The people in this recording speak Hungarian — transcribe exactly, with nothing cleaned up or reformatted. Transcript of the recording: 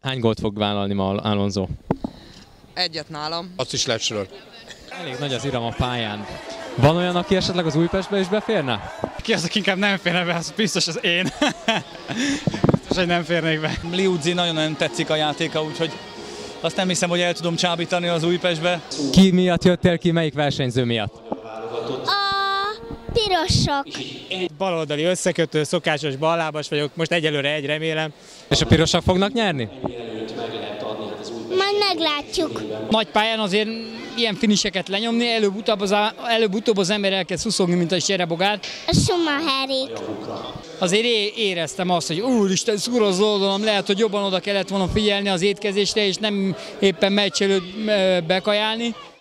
Hány gólt fog vállalni ma Alonso? Egyet nálam. Azt is lepsről. Elég nagy az iram a pályán. Van olyan, aki esetleg az Újpestbe is beférne? Ki az, aki inkább nem férne be, az biztos az én. Biztos, hogy nem férnék be. Liudzi nagyon nem tetszik a játéka, úgyhogy azt nem hiszem, hogy el tudom csábítani az Újpestbe. Ki miatt jöttél ki, melyik versenyző miatt? A pirosok. Baloldali összekötő, szokásos ballábas vagyok, most egyelőre egy, remélem. És a pirosak fognak nyerni? Majd meglátjuk. Nagy pályán azért ilyen finiseket lenyomni, előbb-utóbb az, előbb-utóbb az ember elkezd szuszogni, mint a serebogár. A Schumacherék. Azért é éreztem azt, hogy úristen, szúr az oldalam, lehet, hogy jobban oda kellett volna figyelni az étkezésre, és nem éppen meccs előtt bekajálni.